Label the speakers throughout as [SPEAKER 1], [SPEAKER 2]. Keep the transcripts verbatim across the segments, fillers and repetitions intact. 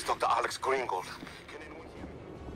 [SPEAKER 1] is Doctor Alex Greengold. Can anyone hear me?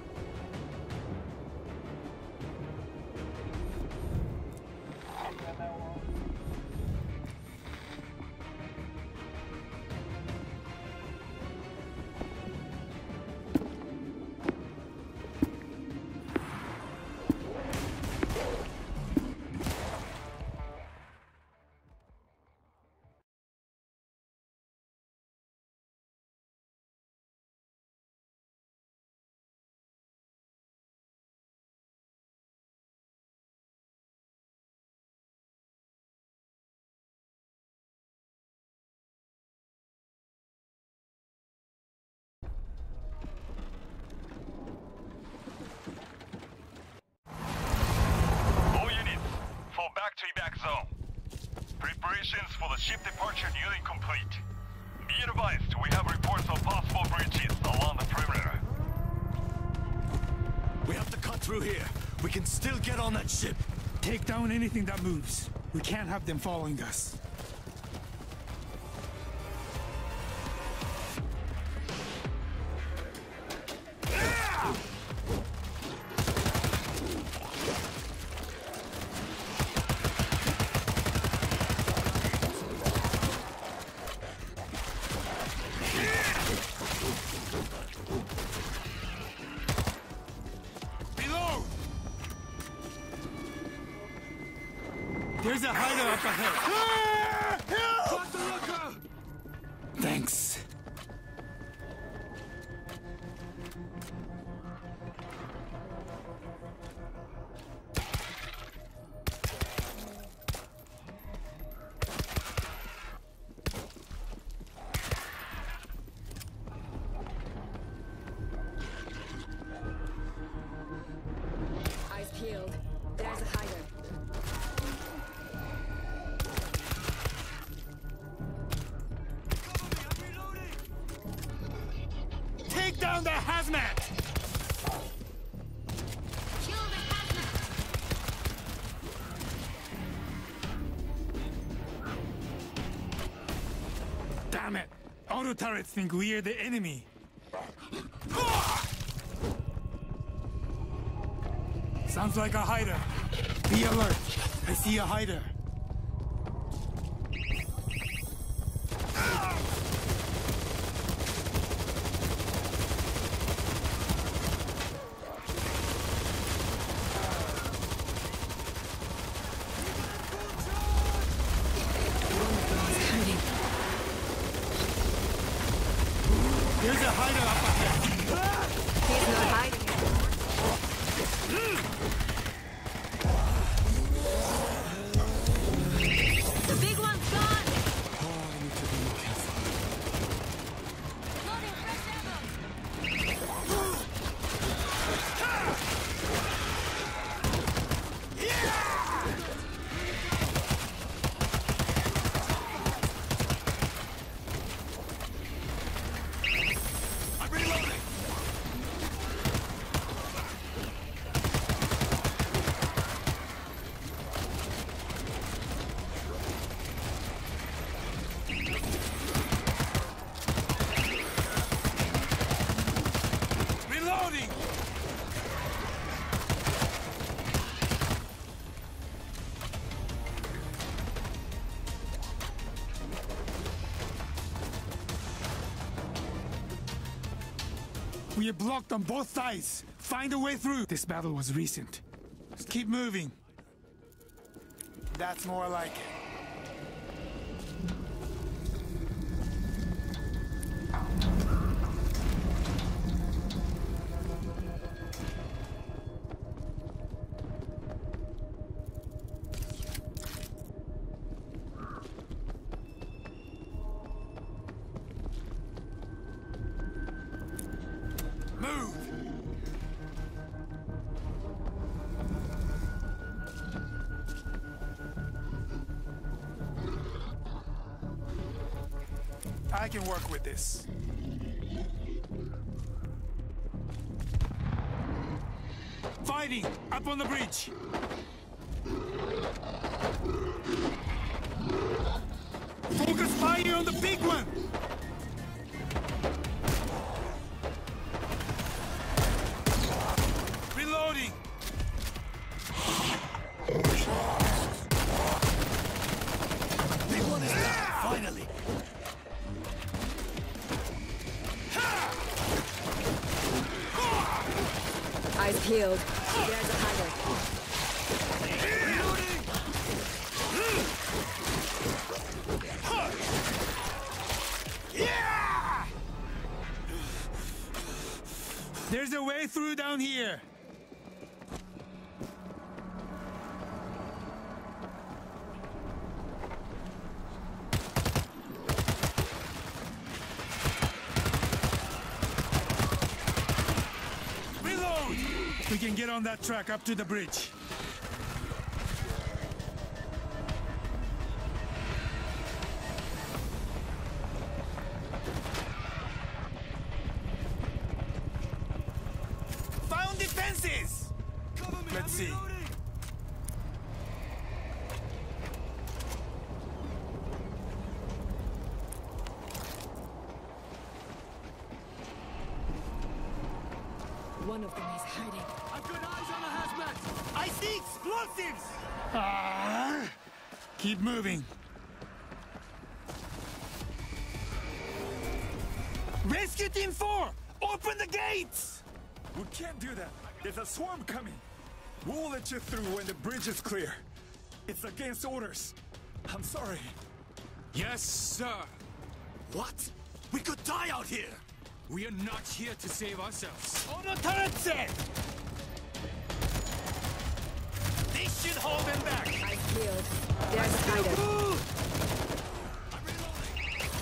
[SPEAKER 2] To evac zone. Preparations for the ship departure nearly complete. Be advised, we have reports of possible breaches along the perimeter.
[SPEAKER 3] We have to cut through here. We can still get on that ship.
[SPEAKER 4] Take down anything that moves. We can't have them following us. There's a hideout up ahead. Ah! Help! Thanks.
[SPEAKER 5] Eyes peeled. There's a hider.
[SPEAKER 4] Take down the hazmat!
[SPEAKER 5] Kill the hazmat!
[SPEAKER 4] Damn it! Auto turrets think we're the enemy. Sounds like a hider. Be alert. I see a hider. There's a hider up ahead.
[SPEAKER 5] He's not hiding anymore. The big one's gone!
[SPEAKER 3] Oh, I need to be more careful.
[SPEAKER 5] Loading fresh ammo!
[SPEAKER 3] I'm reloading!
[SPEAKER 4] Reloading! We are blocked on both sides. Find a way through. This battle was recent. Just keep moving. That's more like it. Move! I can work with this. Fighting! Up on the bridge! Focus fire on the big one!
[SPEAKER 3] Big one is down, finally.
[SPEAKER 5] Eyes peeled. There's a hider.
[SPEAKER 4] There's a way through down here. Reload! We can get on that track up to the bridge. Found defenses!
[SPEAKER 3] Cover me,
[SPEAKER 4] Let's
[SPEAKER 3] I'm
[SPEAKER 4] see.
[SPEAKER 3] reloading.
[SPEAKER 5] One of them is hiding.
[SPEAKER 3] I've got eyes on the hazmat. I see explosives.
[SPEAKER 4] Ah, keep moving. Rescue Team four! Open the gates!
[SPEAKER 3] We can't do that. There's a swarm coming. We'll let you through when the bridge is clear. It's against orders. I'm sorry.
[SPEAKER 6] Yes, sir.
[SPEAKER 3] What? We could die out here.
[SPEAKER 6] We are not here to save ourselves.
[SPEAKER 4] On the turret set!
[SPEAKER 3] This should hold them back.
[SPEAKER 5] Eyes peeled. There's a hider.
[SPEAKER 3] I'm reloading.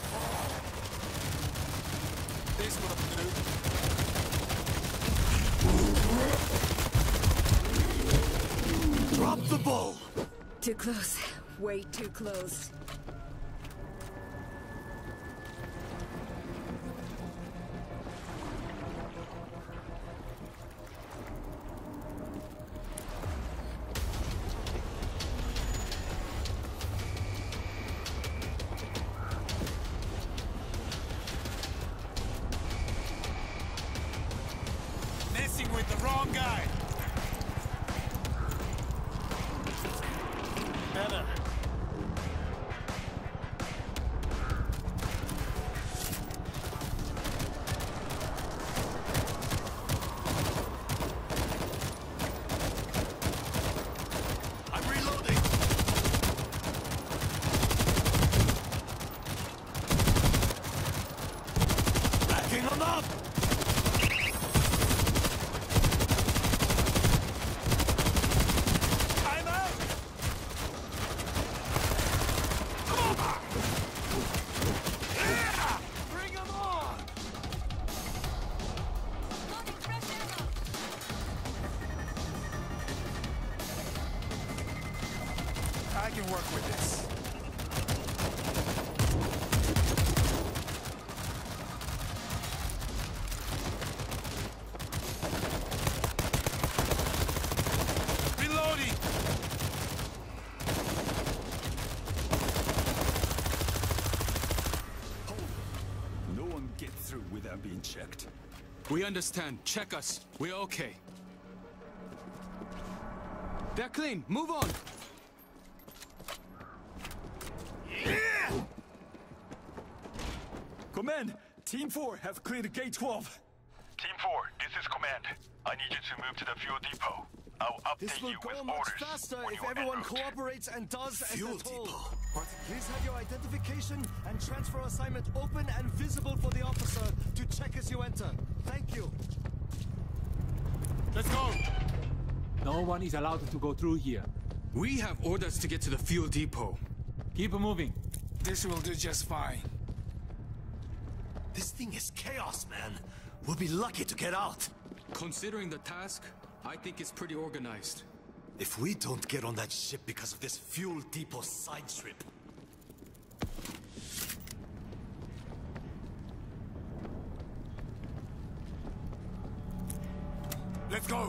[SPEAKER 6] This will do.
[SPEAKER 3] Drop the ball.
[SPEAKER 5] Too close. Way too close.
[SPEAKER 4] Messing with the wrong guy. Better.
[SPEAKER 3] I'm reloading. Backing them up.
[SPEAKER 4] I'm out!
[SPEAKER 3] Yeah! Bring them on.
[SPEAKER 4] I can work with this. Reloading!
[SPEAKER 3] No one gets through without being checked.
[SPEAKER 6] We understand. Check us. We're okay. They're clean. Move on.
[SPEAKER 3] Command, Team four have cleared Gate twelve.
[SPEAKER 2] Team four, this is command. I need you to move to the fuel depot. I'll update
[SPEAKER 7] This will
[SPEAKER 2] you with
[SPEAKER 7] go much
[SPEAKER 2] orders
[SPEAKER 7] faster
[SPEAKER 2] when
[SPEAKER 7] if
[SPEAKER 2] you are en
[SPEAKER 7] everyone
[SPEAKER 2] route.
[SPEAKER 7] cooperates and does as
[SPEAKER 3] Fuel
[SPEAKER 7] they're told.
[SPEAKER 3] depot.
[SPEAKER 7] Please have your identification and transfer assignment open and visible for the officer to check as you enter. Thank you.
[SPEAKER 4] Let's go!
[SPEAKER 8] No one is allowed to go through here.
[SPEAKER 6] We have orders to get to the fuel depot.
[SPEAKER 8] Keep moving.
[SPEAKER 4] This will do just fine.
[SPEAKER 3] This thing is chaos, man. We'll be lucky to get out.
[SPEAKER 6] Considering the task, I think it's pretty organized.
[SPEAKER 3] If we don't get on that ship because of this fuel depot side trip.
[SPEAKER 4] Let's go!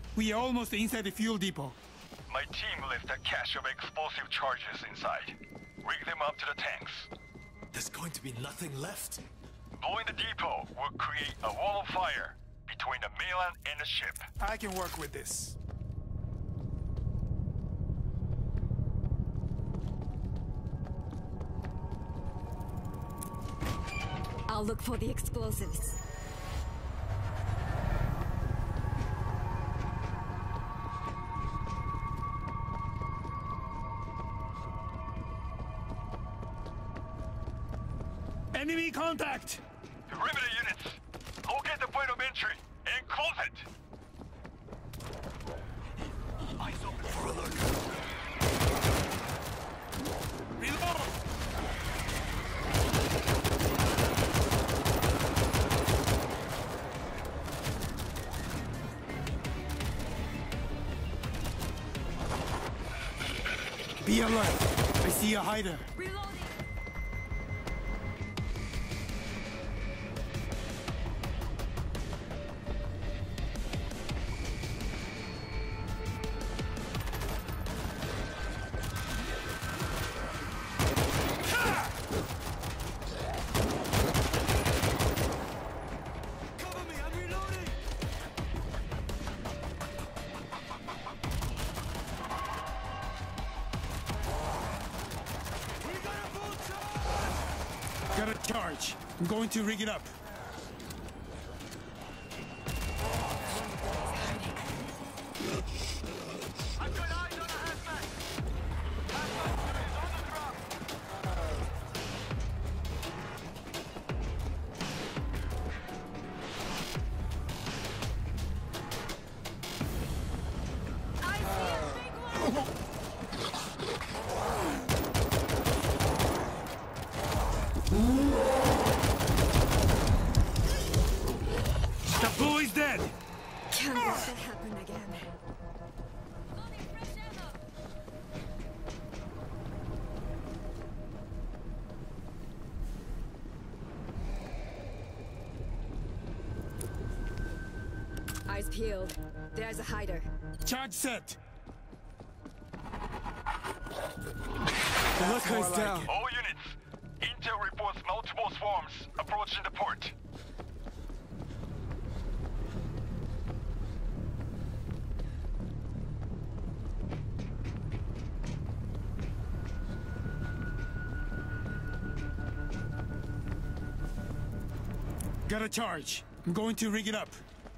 [SPEAKER 4] We are almost inside the fuel depot.
[SPEAKER 2] My team left a cache of explosive charges inside. Rig them up to the tanks.
[SPEAKER 7] There's going to be nothing left.
[SPEAKER 2] Blowing the depot will create a wall of fire between the mainland and the ship.
[SPEAKER 3] I can work with this.
[SPEAKER 5] I'll look for the explosives.
[SPEAKER 4] Enemy contact!
[SPEAKER 2] Perimeter units, locate the point of entry and close it. Eyes open for alert. Reload!
[SPEAKER 4] Be alert. I see a hider.
[SPEAKER 5] Reloading!
[SPEAKER 7] Cover me, I'm reloading! We got a full charge!
[SPEAKER 4] Got a charge. I'm going to rig it up.
[SPEAKER 2] I've got eyes on a hazmat. Hazmat unit on the drop.
[SPEAKER 5] I see a big one!
[SPEAKER 4] The bully's dead!
[SPEAKER 5] Can't let that happen again. Eyes peeled. There's a hider.
[SPEAKER 4] Charge set.
[SPEAKER 7] The locker is down.
[SPEAKER 2] All units, intel reports multiple swarms approaching the port.
[SPEAKER 4] Got a charge. I'm going to rig it up.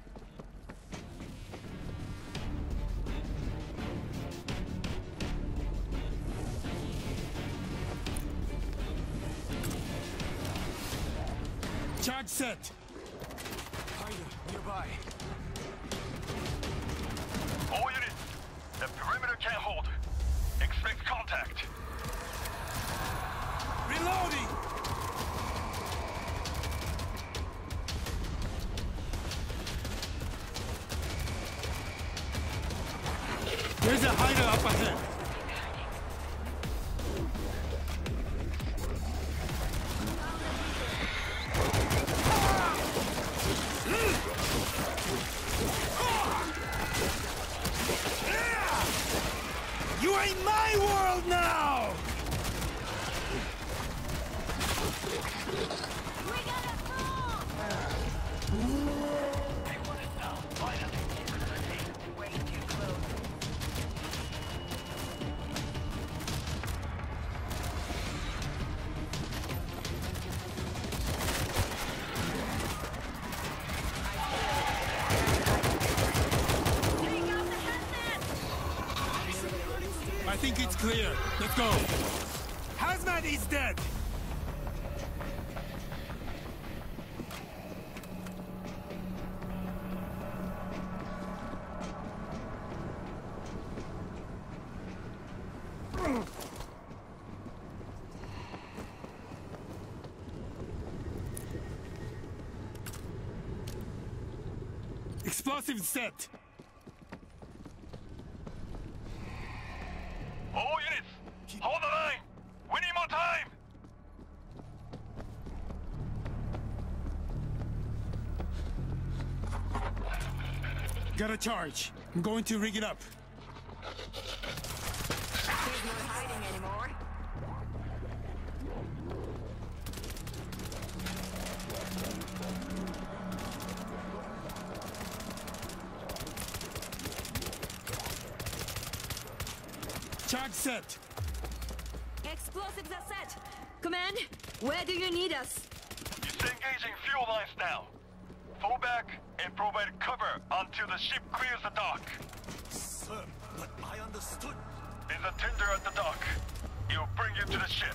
[SPEAKER 4] Charge set.
[SPEAKER 7] Hider, nearby.
[SPEAKER 2] All units, the perimeter can't hold. Expect contact.
[SPEAKER 4] Reloading! There's a hider up ahead. You are in my world now! I think it's clear. Let's go. Hazmat is dead. Explosive set.
[SPEAKER 2] All units, hold the line. We need more time.
[SPEAKER 4] Got a charge. I'm going to rig it up.
[SPEAKER 5] There's no hiding anymore.
[SPEAKER 4] Charge set.
[SPEAKER 5] Explosives are set. Command, where do you need us?
[SPEAKER 2] Disengaging fuel lines now. Fall back and provide cover until the ship clears the dock.
[SPEAKER 7] Sir, but I understood.
[SPEAKER 2] There's a tender at the dock. It'll bring you to the ship.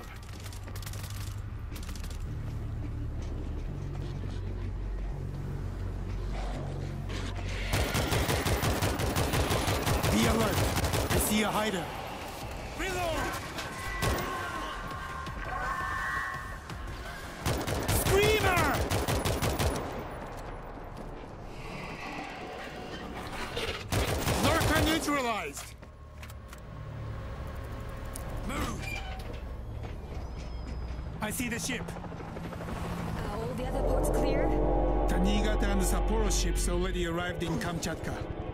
[SPEAKER 4] Be alert. I see a hider. Reload! Screamer! Lurker neutralized. Move! I see the ship.
[SPEAKER 5] Are all the other ports clear?
[SPEAKER 4] The Niigata and Sapporo ships already arrived in Kamchatka.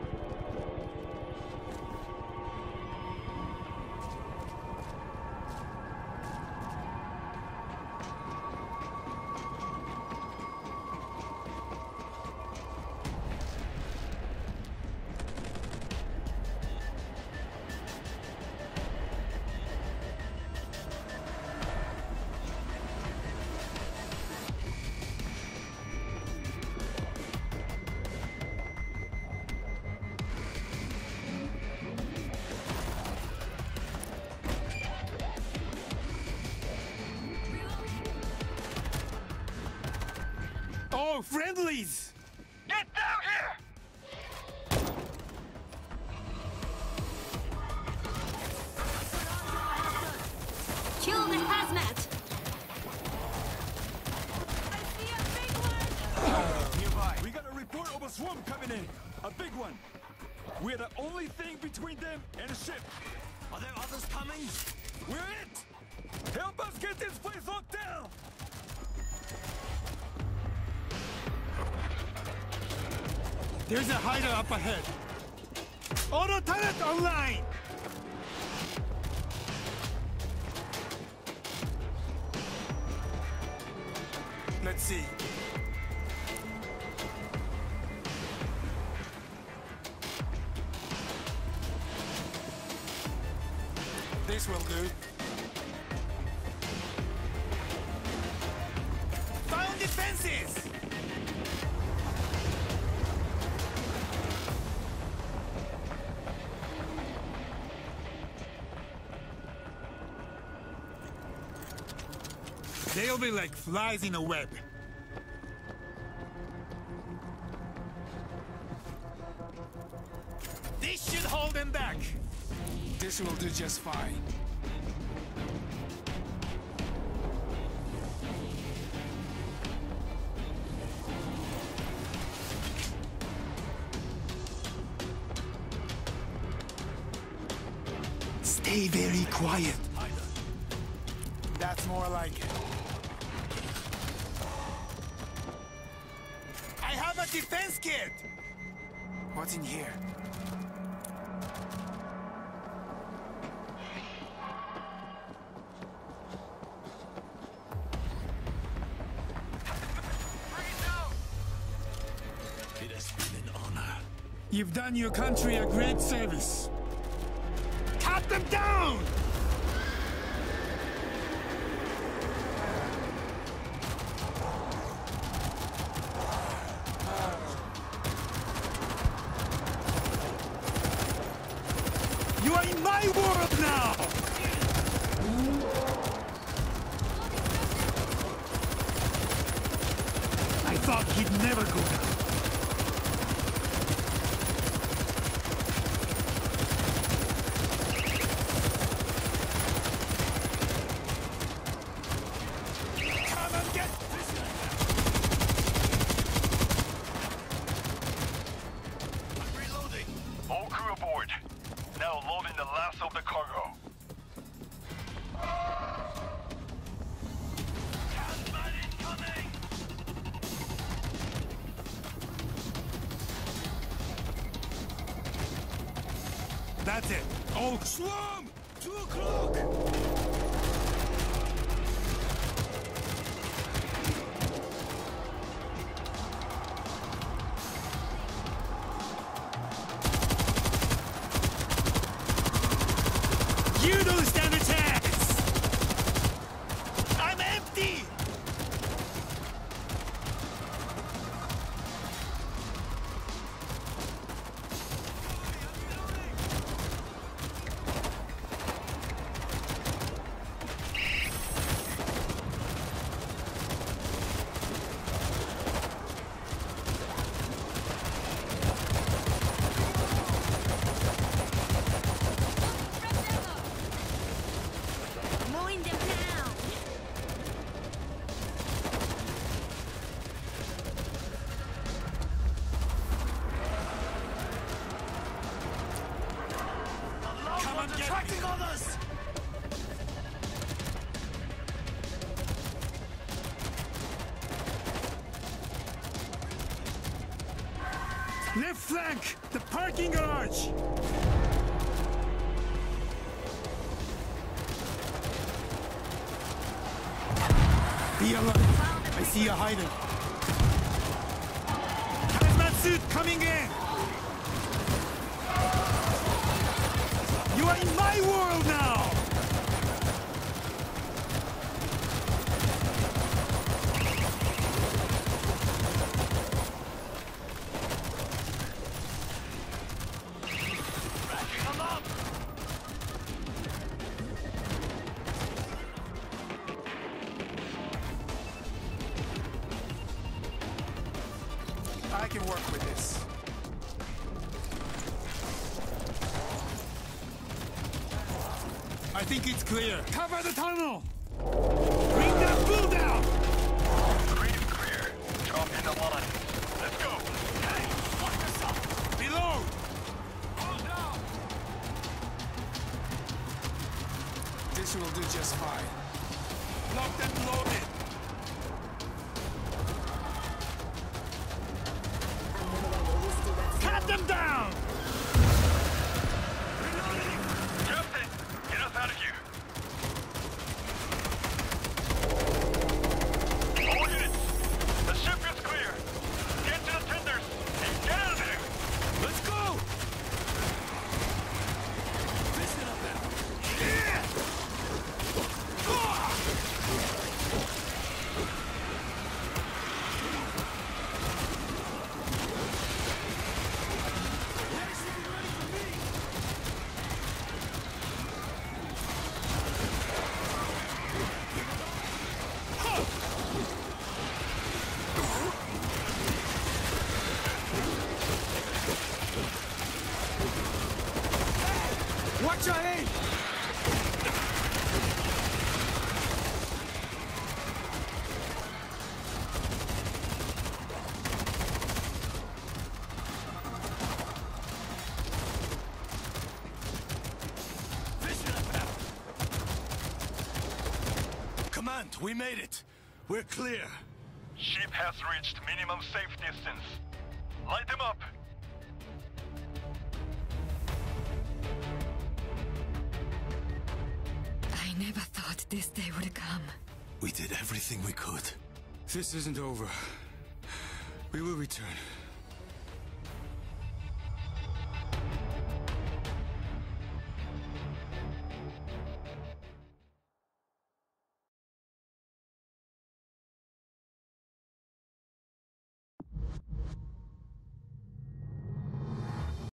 [SPEAKER 4] Oh, friendlies!
[SPEAKER 2] Get down here!
[SPEAKER 5] Kill the hazmat! I see a big one!
[SPEAKER 3] Nearby. We got a report of a swarm coming in. A big one. We're the only thing between them and a ship.
[SPEAKER 7] Are there others coming?
[SPEAKER 3] We're it! Help us get this place locked down!
[SPEAKER 4] There's a hider up ahead. Auto turret online! Let's see. This will do. Found defenses! They'll be like flies in a web. This should hold them back. This will do just fine. Stay very quiet. That's more like it. I have a defense kit! What's in here?
[SPEAKER 7] It has been an honor.
[SPEAKER 4] You've done your country a great service. Cut them down! You are in my world now! I thought he'd never go down. Come and get this guy!
[SPEAKER 7] I'm reloading.
[SPEAKER 2] All crew aboard. Now loading the last of the cargo.
[SPEAKER 7] Hazmat incoming!
[SPEAKER 4] That's it. Oh, swarm! Two o'clock! You don't stand a chance! I'm empty!
[SPEAKER 5] Mowing them down.
[SPEAKER 4] Come on, get
[SPEAKER 7] Attracting others!
[SPEAKER 4] Left flank! The parking garage! Be alert! I see a hider. Hazmat suit coming in! You are in my world now! I can work with this. I think it's clear. Cover the tunnel! Bring that bull down!
[SPEAKER 2] Street is clear. Drop in the line. Let's go.
[SPEAKER 7] Hey, lock us up!
[SPEAKER 4] Below!
[SPEAKER 7] Hold down!
[SPEAKER 4] This will do just fine. Locked and loaded. Cut them down!
[SPEAKER 2] Justin, get us out of here. All units, the ship is clear. Get to the tenders and get out of there.
[SPEAKER 4] Let's go!
[SPEAKER 7] Listen up now.
[SPEAKER 4] Yeah! Ah! Watch your aim!
[SPEAKER 7] Command, we made it. We're clear.
[SPEAKER 2] Ship has reached minimum safe distance. Light them up.
[SPEAKER 5] I never thought this day would come.
[SPEAKER 7] We did everything we could.
[SPEAKER 4] This isn't over. We will return.